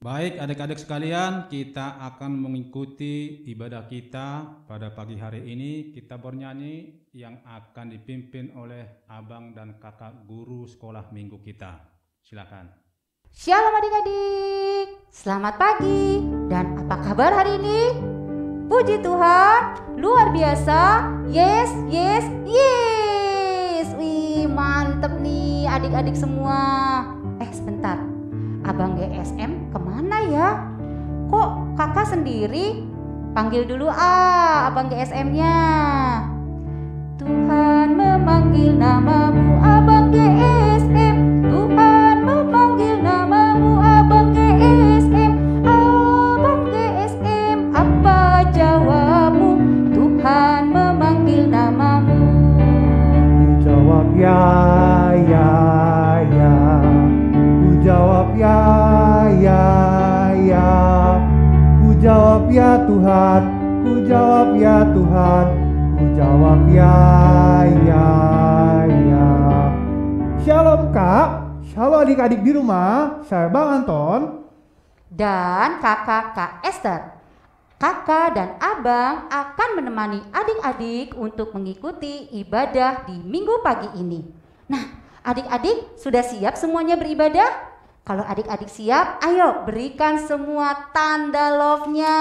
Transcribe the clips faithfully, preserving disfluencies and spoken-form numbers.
Baik adik-adik sekalian, kita akan mengikuti ibadah kita pada pagi hari ini. Kita bernyanyi yang akan dipimpin oleh abang dan kakak guru sekolah minggu kita. Silakan. Shalom adik-adik, selamat pagi. Dan apa kabar hari ini? Puji Tuhan, luar biasa. Yes, yes, yes. Wih, mantep nih adik-adik semua. Eh sebentar, Abang G S M kemana ya? Kok kakak sendiri? Panggil dulu ah Abang G S M-nya. Tuhan memanggil namamu Abang G S M. Tuhan memanggil namamu Abang G S M. Abang G S M, apa jawabmu? Tuhan memanggil namamu. Jawab ya, ya, ya. Jawab ya, ya, ya. Ku jawab ya Tuhan, ku jawab ya Tuhan, ku jawab ya, ya, ya. Shalom Kak, shalom adik-adik di rumah. Saya Bang Anton dan kakak Kak Esther. Kakak dan abang akan menemani adik-adik untuk mengikuti ibadah di minggu pagi ini. Nah, adik-adik sudah siap semuanya beribadah? Kalau adik-adik siap, ayo berikan semua tanda love-nya.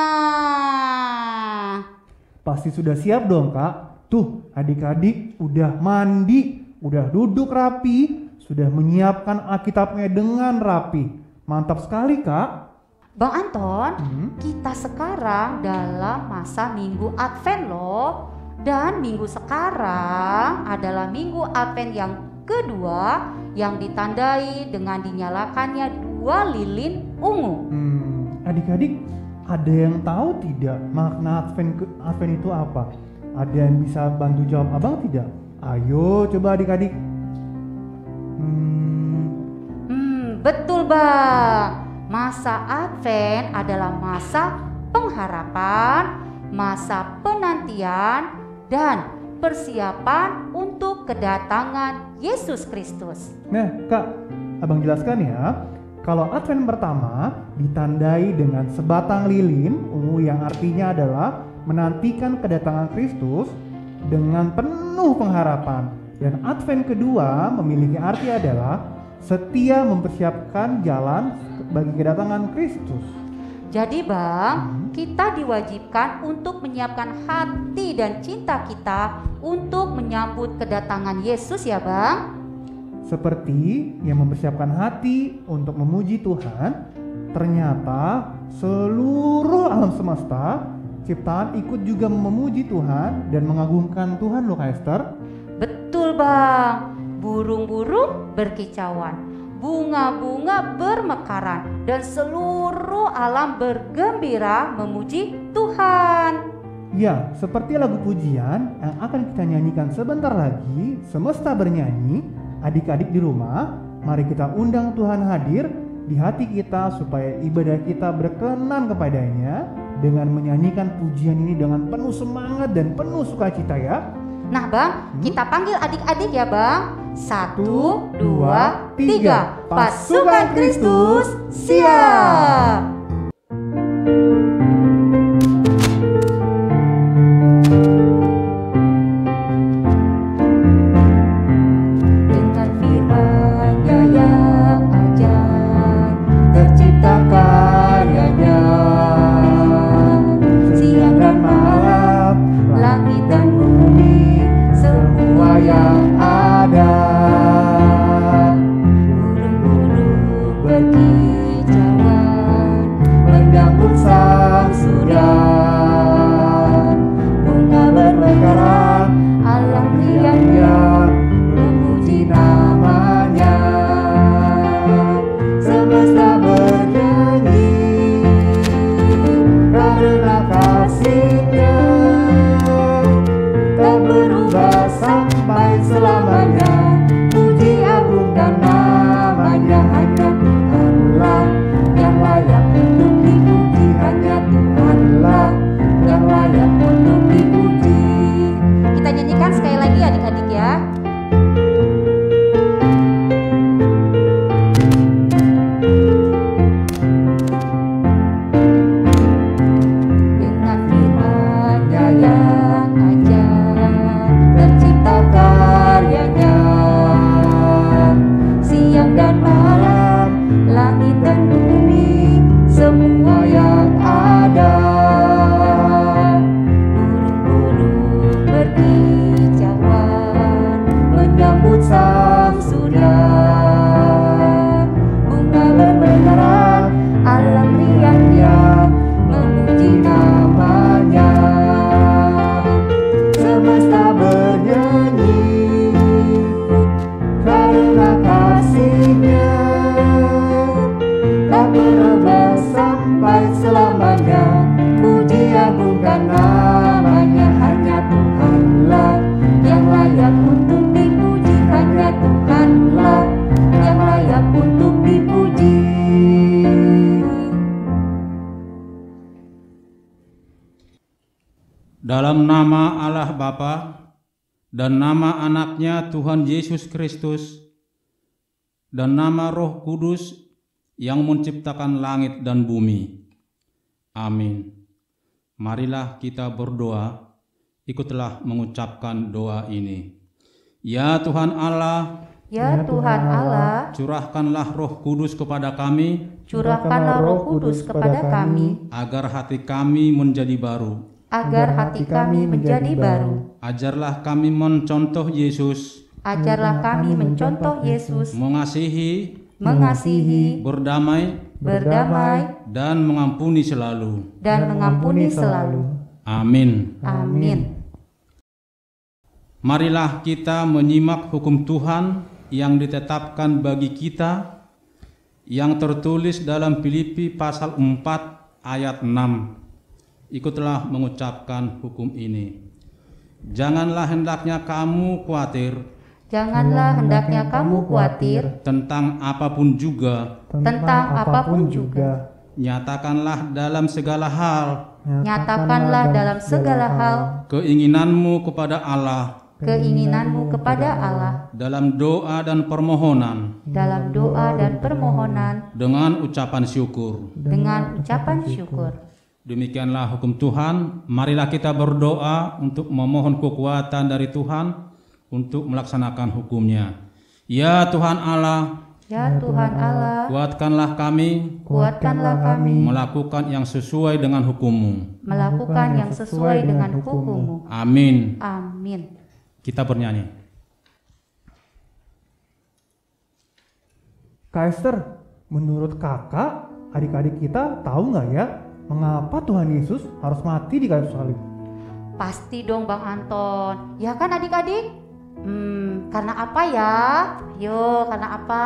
Pasti sudah siap dong Kak. Tuh adik-adik udah mandi, udah duduk rapi, sudah menyiapkan Alkitabnya dengan rapi. Mantap sekali Kak. Bang Anton, hmm? kita sekarang dalam masa minggu Advent loh. Dan minggu sekarang adalah minggu Advent yang kedua yang ditandai dengan dinyalakannya dua lilin ungu. Hmm, adik-adik ada yang tahu tidak makna Advent, Advent itu apa? Ada yang bisa bantu jawab abang tidak? Ayo coba adik-adik. Hmm, hmm betul bang. Masa Advent adalah masa pengharapan, masa penantian, dan persiapan untuk kedatangan Yesus Kristus. Nah Kak, abang jelaskan ya. Kalau Advent pertama ditandai dengan sebatang lilin ungu yang artinya adalah menantikan kedatangan Kristus dengan penuh pengharapan. Dan Advent kedua memiliki arti adalah setia mempersiapkan jalan bagi kedatangan Kristus. Jadi bang, kita diwajibkan untuk menyiapkan hati dan cinta kita untuk menyambut kedatangan Yesus ya bang. Seperti yang mempersiapkan hati untuk memuji Tuhan, ternyata seluruh alam semesta ciptaan ikut juga memuji Tuhan dan mengagungkan Tuhan loh Kak Esther. Betul bang, burung-burung berkicauan, bunga-bunga bermekaran, dan seluruh alam bergembira memuji Tuhan. Ya, seperti lagu pujian yang akan kita nyanyikan sebentar lagi, semesta bernyanyi. Adik-adik di rumah, mari kita undang Tuhan hadir di hati kita supaya ibadah kita berkenan kepadanya dengan menyanyikan pujian ini dengan penuh semangat dan penuh sukacita ya. Nah bang, hmm? kita panggil adik-adik ya bang. Satu, dua, tiga. Pasukan Kristus siap. Dengan firman-Nya yang ajaib, tercipta karyanya. Siang dan malam, langit dan bumi, semua yang ada. Burung-burung berkicauan, Dalam nama Allah Bapa dan nama anaknya Tuhan Yesus Kristus dan nama Roh Kudus yang menciptakan langit dan bumi. Amin. Marilah kita berdoa. Ikutlah mengucapkan doa ini. Ya Tuhan Allah, Ya Tuhan Allah, curahkanlah Roh Kudus kepada kami, curahkanlah Roh Kudus kepada kami, agar hati kami menjadi baru. agar hati kami menjadi baru. Ajarlah kami mencontoh Yesus, Ajarlah kami mencontoh Yesus, mengasihi, mengasihi, berdamai, berdamai, dan mengampuni selalu. dan mengampuni selalu. Amin. Amin. Marilah kita menyimak hukum Tuhan yang ditetapkan bagi kita, yang tertulis dalam Filipi pasal empat ayat enam. Ikutlah mengucapkan hukum ini. Janganlah hendaknya kamu khawatir Janganlah hendaknya kamu khawatir tentang apapun juga, tentang apapun juga. nyatakanlah dalam segala hal Nyatakanlah dalam segala hal keinginanmu kepada Allah keinginanmu kepada Allah dalam doa dan permohonan dalam doa dan permohonan dengan ucapan syukur. dengan ucapan syukur. Demikianlah hukum Tuhan. Marilah kita berdoa untuk memohon kekuatan dari Tuhan untuk melaksanakan hukumnya. Ya Tuhan Allah, Ya Tuhan Allah, kuatkanlah kami kuatkanlah kami melakukan yang sesuai dengan hukum-Mu. melakukan yang sesuai dengan hukum-Mu. Amin. Amin. Kita bernyanyi. Kak Esther, menurut kakak, adik-adik kita tahu nggak ya mengapa Tuhan Yesus harus mati di kayu salib? Pasti dong Bang Anton. Ya kan adik-adik? Hmm, karena apa ya? Yo, karena apa?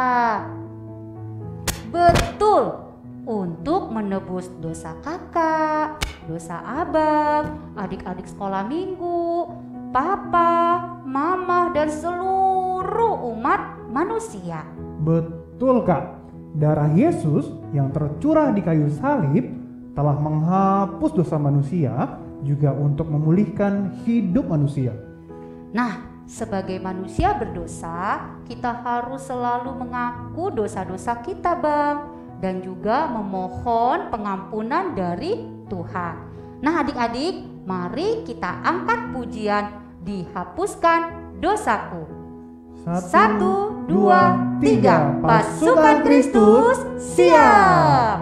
Betul, untuk menebus dosa kakak, dosa abang, adik-adik sekolah minggu, papa, mama, dan seluruh umat manusia. Betul Kak, darah Yesus yang tercurah di kayu salib telah menghapus dosa manusia, juga untuk memulihkan hidup manusia. Nah, sebagai manusia berdosa, kita harus selalu mengaku dosa-dosa kita, Bang, dan juga memohon pengampunan dari Tuhan. Nah, adik-adik, mari kita angkat pujian Dihapuskan Dosaku. Satu, dua, tiga, pasukan Kristus siap.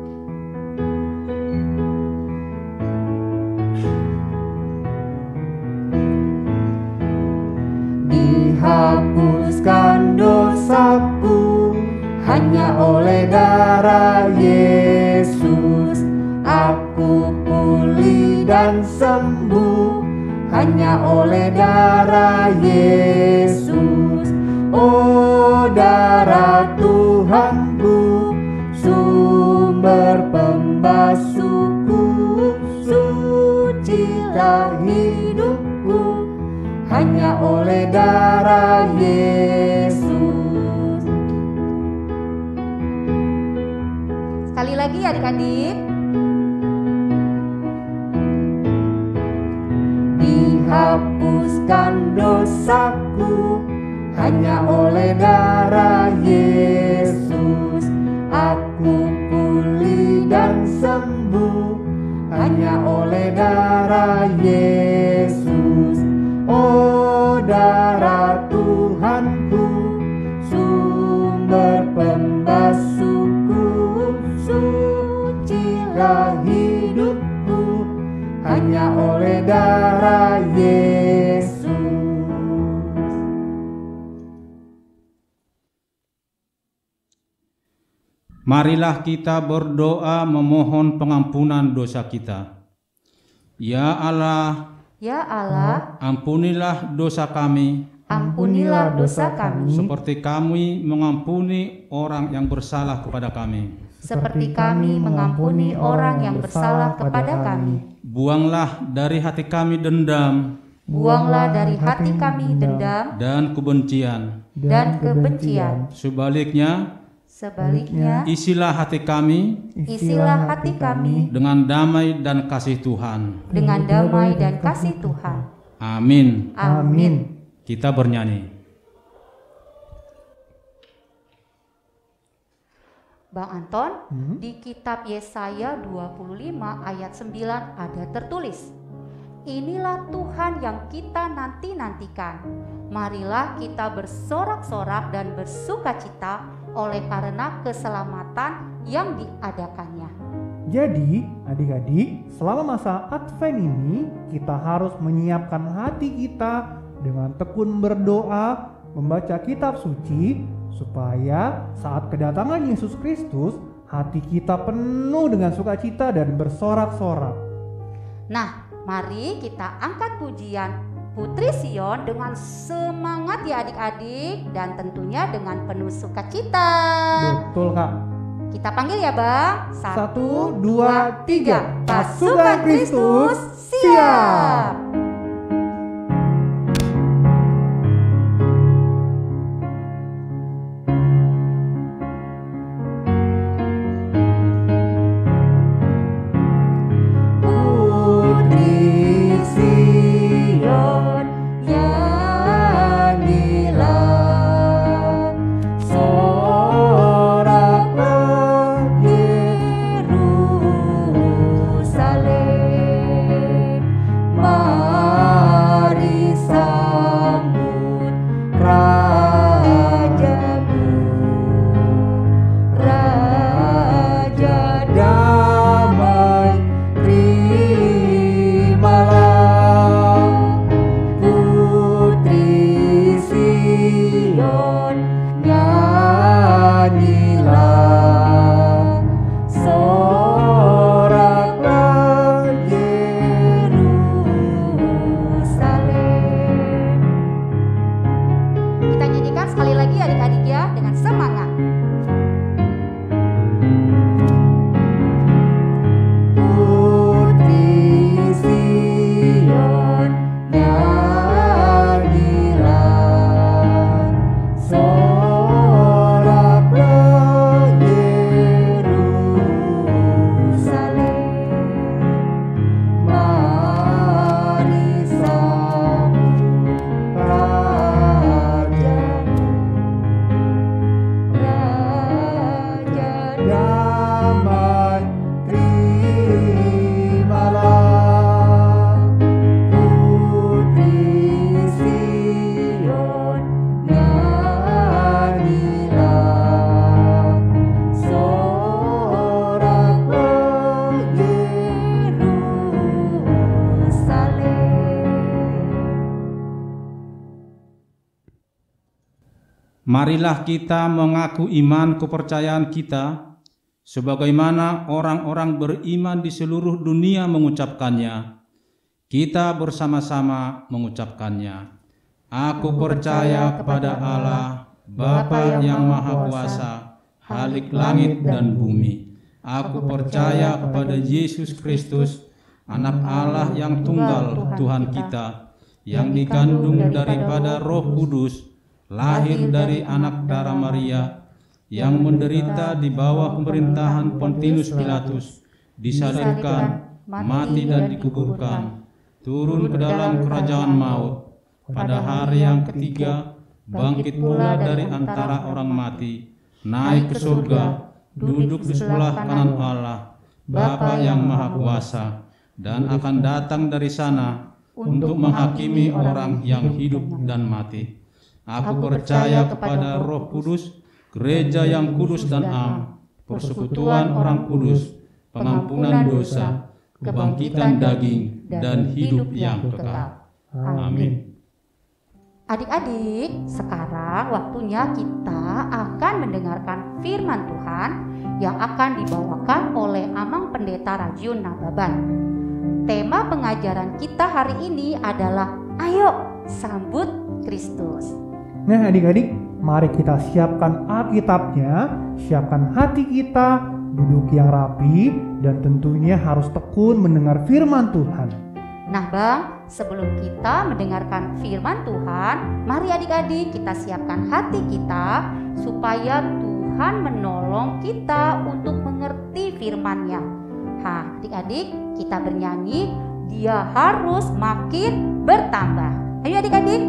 Dihapuskan dosaku hanya oleh darah Yesus. Aku pulih dan sembuh hanya oleh darah Yesus. Oh, darah Tuhanku, sumber pembasuhku, sucilah hidupku hanya oleh darah Yesus. Sekali lagi adik-adik. Dihapuskan dosaku hanya oleh darah Yesus. Aku pulih dan sembuh hanya oleh darah Yesus. Oh, darah Tuhanku, sumber pembasuhku, sucilah hidupku hanya oleh darah Yesus. Marilah kita berdoa memohon pengampunan dosa kita. Ya Allah, Ya Allah, ampunilah dosa kami, ampunilah dosa kami, seperti kami mengampuni orang yang bersalah kepada kami. seperti kami mengampuni orang yang bersalah kepada kami. Buanglah dari hati kami dendam Buanglah dari hati kami dendam dan kebencian. dan kebencian. Sebaliknya, Sebaliknya, isilah hati kami isilah hati kami dengan damai dan kasih Tuhan. dengan damai dan kasih Tuhan. Amin. Amin. Kita bernyanyi. Bang Anton, Hmm? di kitab Yesaya dua puluh lima ayat sembilan ada tertulis, inilah Tuhan yang kita nanti-nantikan. Marilah kita bersorak-sorak dan bersukacita oleh karena keselamatan yang diadakannya. Jadi, adik-adik, selama masa Advent ini kita harus menyiapkan hati kita dengan tekun berdoa, membaca kitab suci, supaya saat kedatangan Yesus Kristus, hati kita penuh dengan sukacita dan bersorak-sorak. Nah, mari kita angkat pujian Putri Sion dengan semangat ya adik-adik, dan tentunya dengan penuh sukacita. Betul, Kak. Kita panggil ya Bang. Satu, dua, tiga. Pasukan Kristus siap. Putri Sion, nyanyilah, soraklah Yerusalem. Mari sambut rajamu, Raja damai, terimalah. Putri Sion, nyanyilah, soraklah Yerusalem. Kita nyanyikan sekali lagi adik-adik ya, dengan semangat. Putri Sion, nyanyilah, soraklah Yerusalem. Mari sambut rajamu, Raja damai, terimalah. Putri Sion, nyanyilah, soraklah Yerusalem. Marilah kita mengaku iman kepercayaan kita sebagaimana orang-orang beriman di seluruh dunia mengucapkannya. Kita bersama-sama mengucapkannya. Aku percaya kepada Allah, Bapa yang Maha Kuasa, Khalik langit dan bumi. Aku percaya kepada Yesus Kristus, Anak Allah yang tunggal Tuhan kita, yang dikandung daripada Roh Kudus, lahir dari anak darah Maria, yang menderita di bawah pemerintahan Pontius Pilatus, disalibkan, mati dan dikuburkan, turun ke dalam kerajaan maut, pada hari yang ketiga bangkit pula dari antara orang mati, naik ke surga, duduk di sebelah kanan Allah, Bapa yang Maha Kuasa, dan akan datang dari sana untuk menghakimi orang yang hidup dan mati. Aku percaya kepada Roh Kudus, gereja yang kudus dan am, persekutuan orang kudus, pengampunan dosa, kebangkitan daging, dan hidup yang kekal. Amin. Adik-adik, sekarang waktunya kita akan mendengarkan firman Tuhan yang akan dibawakan oleh Amang Pendeta Rajiun Nababan. Tema pengajaran kita hari ini adalah Ayo Sambut Kristus. Nah adik-adik, mari kita siapkan Alkitabnya, siapkan hati kita, duduk yang rapi, dan tentunya harus tekun mendengar firman Tuhan. Nah Bang, sebelum kita mendengarkan firman Tuhan, mari adik-adik kita siapkan hati kita supaya Tuhan Tuhan menolong kita untuk mengerti firman-Nya. Hah, adik-adik, kita bernyanyi, Dia harus makin bertambah. Ayo adik-adik.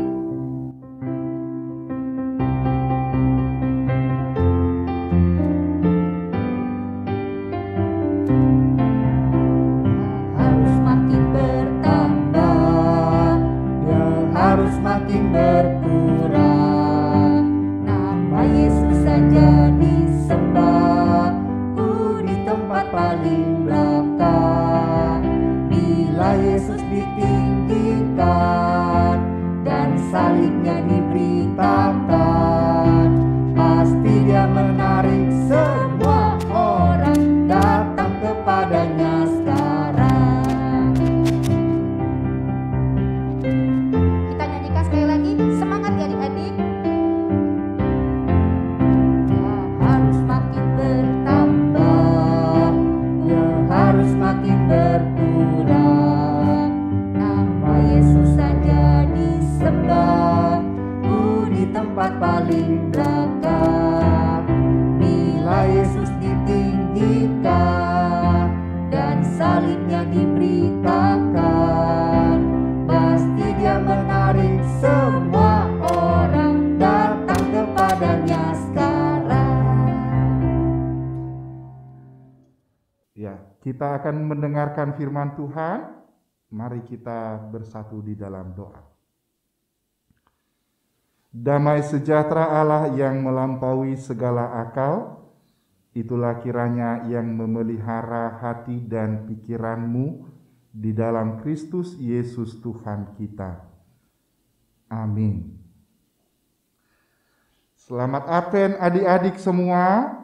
Harus makin bertambah, Dia harus makin berkurang. Nama Yesus saja disembah, ku di tempat paling belakang. Bila Yesus ditinggikan dan salibnya diberitakan, pasti Dia menarik semua orang datang kepadanya sekarang. Kita nyanyikan sekali lagi. Semangat ya adik-adik. Dia harus makin bertambah, Dia harus makin berkurang. Nama Yesus saja disembah, ku di tempat paling belakang. Bila Yesus ditinggikan dan salibnya diberitakan, pasti Dia menarik semua orang datang kepadanya sekarang. Ya, kita akan mendengarkan firman Tuhan. Mari kita bersatu di dalam doa. Damai sejahtera Allah yang melampaui segala akal, itulah kiranya yang memelihara hati dan pikiranmu di dalam Kristus Yesus Tuhan kita. Amin. Selamat Advent adik-adik semua.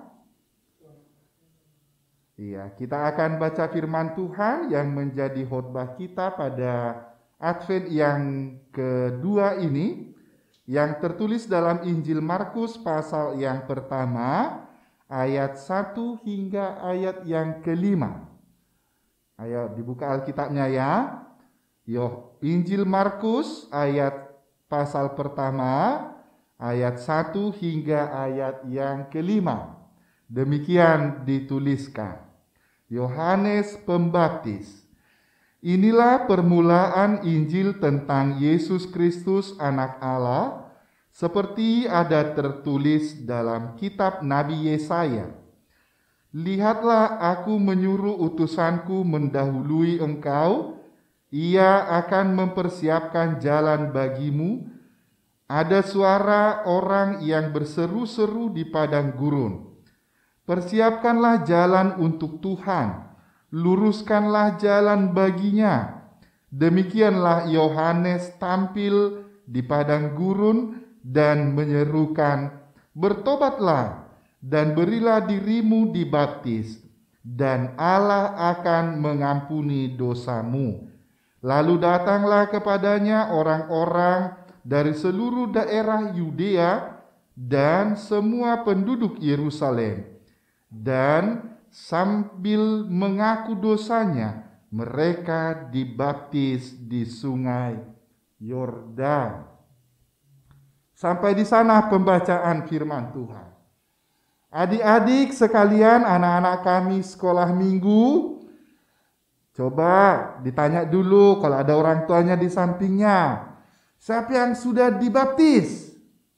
Iya, kita akan baca firman Tuhan yang menjadi khotbah kita pada Advent yang kedua ini, yang tertulis dalam Injil Markus pasal yang pertama, ayat satu hingga ayat yang kelima. Ayo dibuka Alkitabnya ya. Yo, Injil Markus ayat pasal pertama, ayat satu hingga ayat yang kelima. Demikian dituliskan. Yohanes Pembaptis. Inilah permulaan Injil tentang Yesus Kristus Anak Allah, seperti ada tertulis dalam kitab Nabi Yesaya. Lihatlah, aku menyuruh utusanku mendahului engkau, ia akan mempersiapkan jalan bagimu. Ada suara orang yang berseru-seru di padang gurun. Persiapkanlah jalan untuk Tuhan, luruskanlah jalan baginya. Demikianlah Yohanes tampil di padang gurun dan menyerukan, bertobatlah dan berilah dirimu dibaptis, dan Allah akan mengampuni dosamu. Lalu datanglah kepadanya orang-orang dari seluruh daerah Yudea dan semua penduduk Yerusalem. Dan sambil mengaku dosanya, mereka dibaptis di sungai Yordan. Sampai di sana pembacaan firman Tuhan. Adik-adik sekalian, anak-anak kami sekolah minggu, coba ditanya dulu kalau ada orang tuanya di sampingnya, siapa yang sudah dibaptis?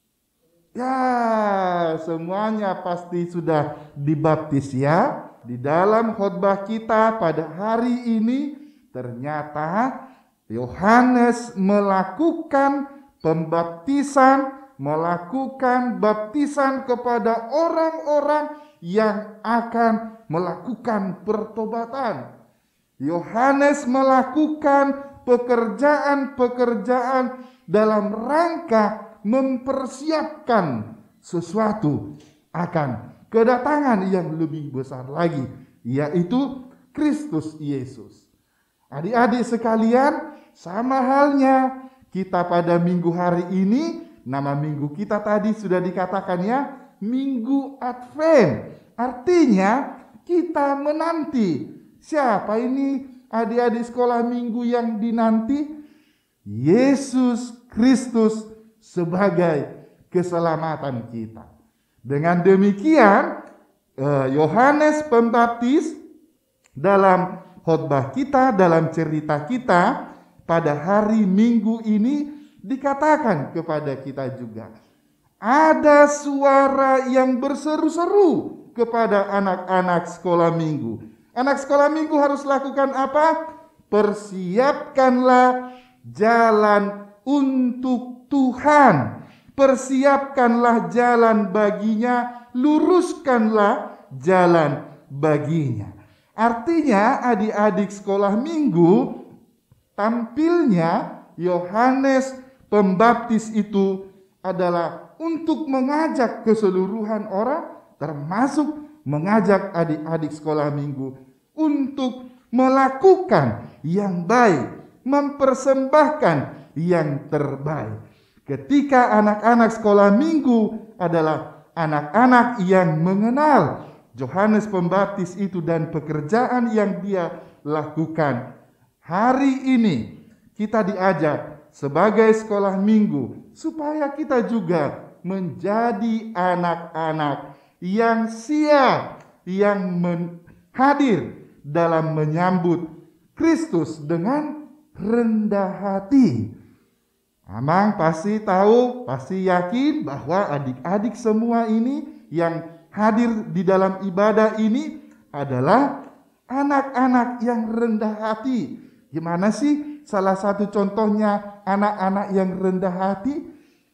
Ya, semuanya pasti sudah dibaptis ya. Di dalam khotbah kita pada hari ini, ternyata Yohanes melakukan pembaptisan, melakukan baptisan kepada orang-orang yang akan melakukan pertobatan. Yohanes melakukan pekerjaan-pekerjaan dalam rangka mempersiapkan sesuatu akan kedatangan yang lebih besar lagi, yaitu Kristus Yesus. Adik-adik sekalian, sama halnya kita pada minggu hari ini, nama minggu kita tadi sudah dikatakan ya, Minggu Advent. Artinya kita menanti. Siapa ini adik-adik sekolah minggu yang dinanti? Yesus Kristus sebagai keselamatan kita. Dengan demikian, Yohanes Pembaptis dalam khotbah kita, dalam cerita kita pada hari Minggu ini dikatakan kepada kita juga, ada suara yang berseru-seru kepada anak-anak sekolah minggu. Anak sekolah minggu harus lakukan apa? Persiapkanlah jalan untuk Tuhan. Persiapkanlah jalan baginya, luruskanlah jalan baginya. Artinya adik-adik sekolah minggu, tampilnya Yohanes Pembaptis itu adalah untuk mengajak keseluruhan orang, termasuk mengajak adik-adik sekolah minggu untuk melakukan yang baik, mempersembahkan yang terbaik. Ketika anak-anak sekolah minggu adalah anak-anak yang mengenal Yohanes Pembaptis itu dan pekerjaan yang dia lakukan. Hari ini kita diajak sebagai sekolah minggu supaya kita juga menjadi anak-anak yang siap, yang hadir dalam menyambut Kristus dengan rendah hati. Amang pasti tahu, pasti yakin bahwa adik-adik semua ini yang hadir di dalam ibadah ini adalah anak-anak yang rendah hati. Gimana sih salah satu contohnya anak-anak yang rendah hati?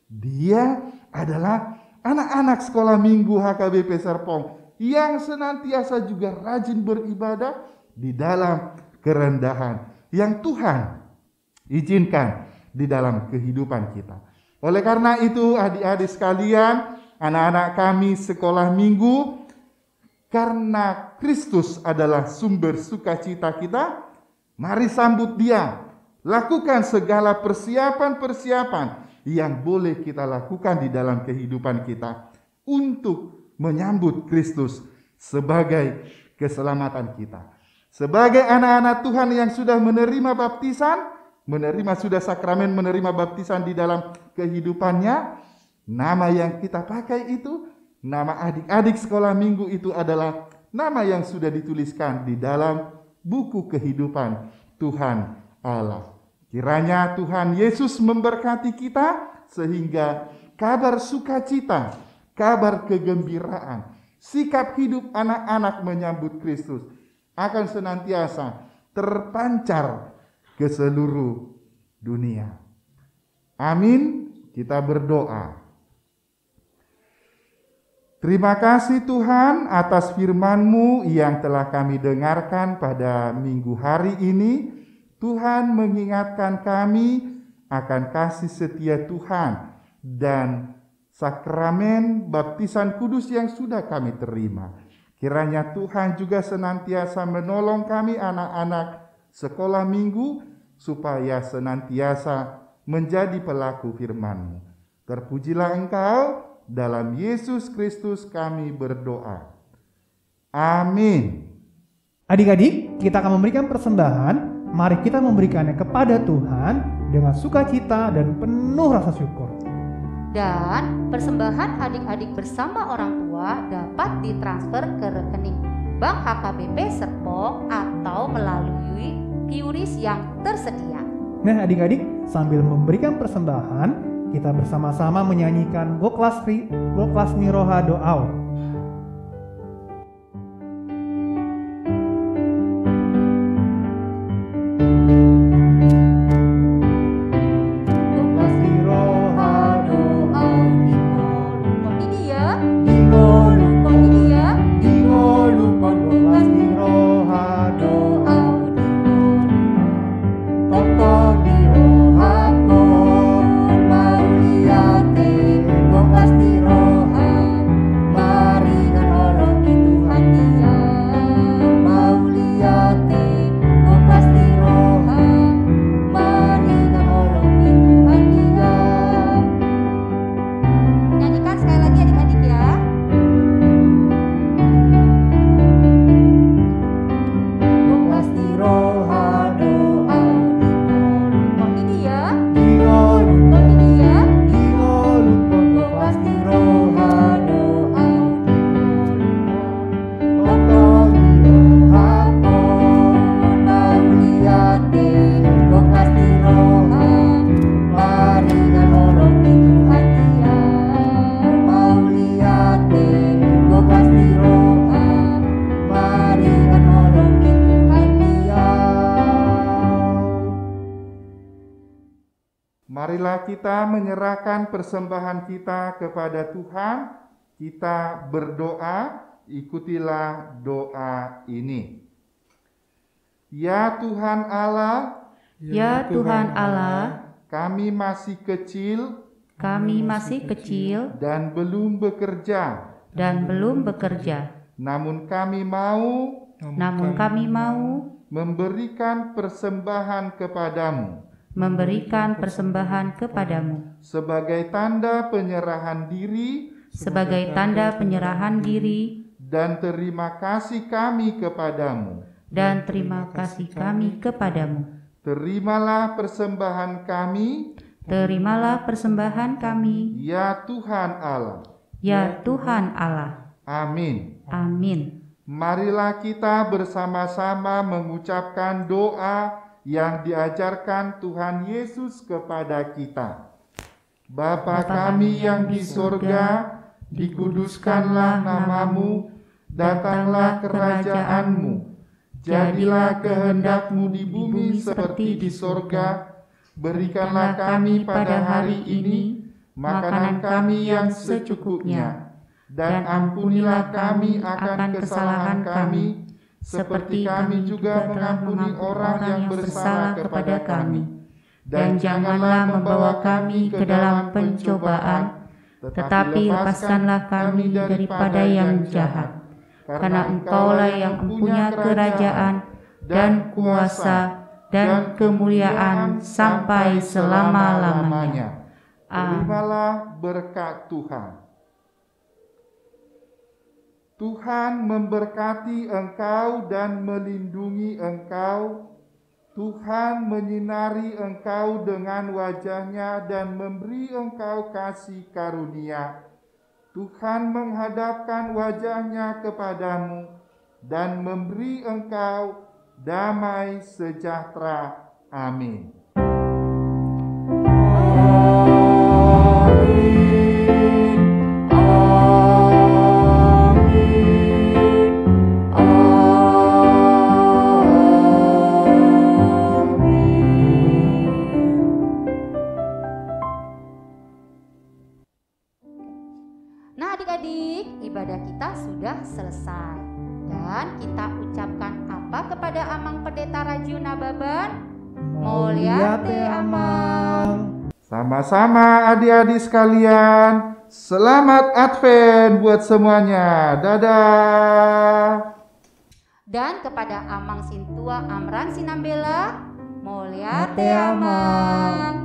Dia adalah anak-anak sekolah minggu H K B P Serpong yang senantiasa juga rajin beribadah di dalam kerendahan yang Tuhan izinkan di dalam kehidupan kita. Oleh karena itu adik-adik sekalian, anak-anak kami sekolah minggu, karena Kristus adalah sumber sukacita kita, mari sambut Dia. Lakukan segala persiapan-persiapan yang boleh kita lakukan di dalam kehidupan kita untuk menyambut Kristus sebagai keselamatan kita. Sebagai anak-anak Tuhan yang sudah menerima baptisan, menerima sudah sakramen, menerima baptisan di dalam kehidupannya, nama yang kita pakai itu, nama adik-adik sekolah minggu itu adalah nama yang sudah dituliskan di dalam buku kehidupan Tuhan Allah. Kiranya Tuhan Yesus memberkati kita sehingga kabar sukacita, kabar kegembiraan, sikap hidup anak-anak menyambut Kristus akan senantiasa terpancar ke seluruh dunia. Amin. Kita berdoa. Terima kasih Tuhan atas firman-Mu yang telah kami dengarkan pada minggu hari ini. Tuhan mengingatkan kami akan kasih setia Tuhan dan sakramen baptisan kudus yang sudah kami terima. Kiranya Tuhan juga senantiasa menolong kami anak-anak sekolah minggu supaya senantiasa menjadi pelaku firman-Mu. Terpujilah Engkau, dalam Yesus Kristus kami berdoa. Amin. Adik-adik, kita akan memberikan persembahan. Mari kita memberikannya kepada Tuhan dengan sukacita dan penuh rasa syukur. Dan persembahan adik-adik bersama orang tua dapat ditransfer ke rekening Bank H K B P Serpong atau melalui Q R I S yang tersedia. Nah adik-adik, sambil memberikan persembahan, kita bersama-sama menyanyikan Goklas Goklas Niroha Doa. Ma marilah kita menyerahkan persembahan kita kepada Tuhan. Kita berdoa, ikutilah doa ini. Ya Tuhan Allah, Ya Tuhan Allah, kami masih kecil kami masih kecil dan belum bekerja, dan belum bekerja. namun kami mau Namun kami mau memberikan persembahan kepadamu memberikan persembahan kepadamu sebagai tanda penyerahan diri sebagai tanda penyerahan diri dan terima kasih kami kepadamu. dan terima kasih kami kepadamu. Terimalah persembahan kami, Terimalah persembahan kami, ya Tuhan Allah. ya Tuhan Allah. Amin. Amin. Marilah kita bersama-sama mengucapkan doa yang diajarkan Tuhan Yesus kepada kita. Bapa kami yang di sorga, dikuduskanlah namamu, datanglah kerajaanmu, jadilah kehendakmu di bumi seperti di sorga. Berikanlah kami pada hari ini makanan kami yang secukupnya, dan ampunilah kami akan kesalahan kami, seperti kami juga mengampuni orang yang bersalah kepada kami. Dan janganlah membawa kami ke dalam pencobaan, tetapi lepaskanlah kami daripada yang jahat. Karena Engkaulah yang mempunyai kerajaan dan kuasa dan kemuliaan sampai selama-lamanya. Terimalah berkat Tuhan. Tuhan memberkati engkau dan melindungi engkau. Tuhan menyinari engkau dengan wajah-Nya dan memberi engkau kasih karunia. Tuhan menghadapkan wajah-Nya kepadamu dan memberi engkau damai sejahtera. Amin. Nah adik-adik, ibadah kita sudah selesai. Dan kita ucapkan apa kepada Amang Pendeta Raju Nababan? Moliate Amang. Sama-sama adik-adik sekalian, selamat Advent buat semuanya. Dadah. Dan kepada Amang Sintua Amran Sinambela, Moliate Amang.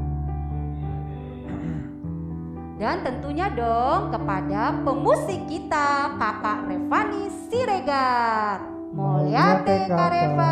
Dan tentunya dong kepada pemusik kita Kakak Revani Siregar, Moliate Kak Reva.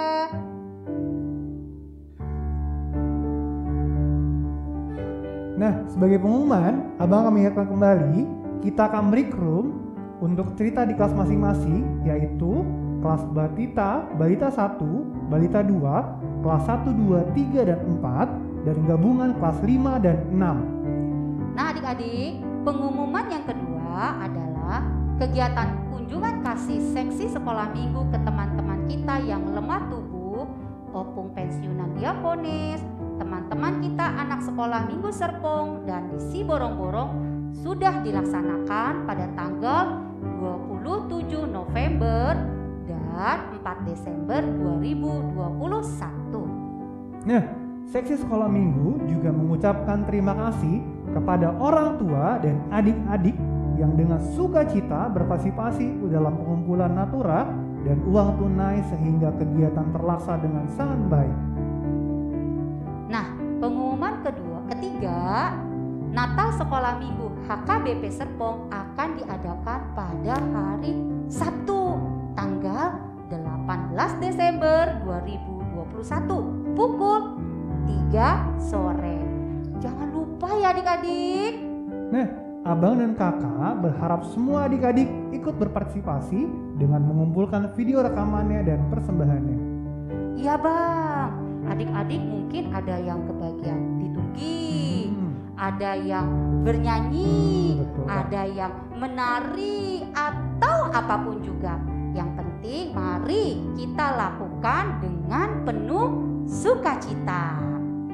Nah, sebagai pengumuman, Abang akan mengingatkan kembali, kita akan break room untuk cerita di kelas masing-masing, yaitu kelas Batita, Balita satu, Balita dua, kelas satu, dua, tiga, dan empat, dan gabungan kelas lima dan enam. Nah adik-adik, pengumuman yang kedua adalah kegiatan kunjungan kasih seksi sekolah minggu ke teman-teman kita yang lemah tubuh, opung pensiunan diakonis, teman-teman kita anak sekolah minggu Serpong dan di Siborong-borong sudah dilaksanakan pada tanggal dua puluh tujuh November dan empat Desember dua ribu dua puluh satu. Nah, seksi sekolah minggu juga mengucapkan terima kasih kepada orang tua dan adik-adik yang dengan sukacita berpartisipasi dalam pengumpulan natura dan uang tunai sehingga kegiatan terlaksana dengan sangat baik. Nah, pengumuman kedua, ketiga, Natal Sekolah Minggu H K B P Serpong akan diadakan pada hari Sabtu, tanggal delapan belas Desember dua ribu dua puluh satu, pukul tiga sore. Jangan lupa ya adik-adik. Nah, Abang dan Kakak berharap semua adik-adik ikut berpartisipasi dengan mengumpulkan video rekamannya dan persembahannya. Iya Bang, adik-adik mungkin ada yang kebagian liturgi, Hmm. ada yang bernyanyi, Betul. ada yang menari atau apapun juga. Yang penting mari kita lakukan dengan penuh sukacita.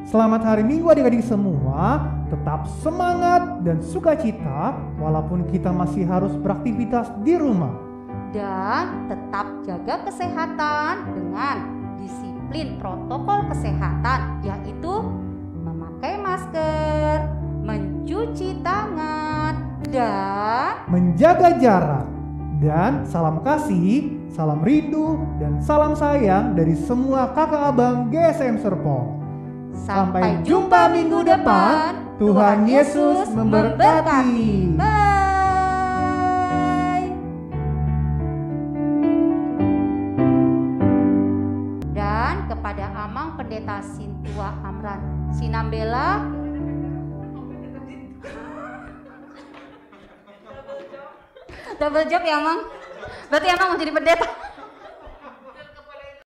Selamat hari Minggu adik-adik semua. Tetap semangat dan sukacita walaupun kita masih harus beraktivitas di rumah. Dan tetap jaga kesehatan dengan disiplin protokol kesehatan, yaitu memakai masker, mencuci tangan, dan menjaga jarak. Dan salam kasih, salam rindu, dan salam sayang dari semua kakak abang G S M Serpong. Sampai jumpa minggu depan. Tuhan Yesus memberkati. Bye. Dan kepada Amang Pendeta Sintua Amran Sinambela, double job ya Amang. Berarti Amang mau jadi pendeta.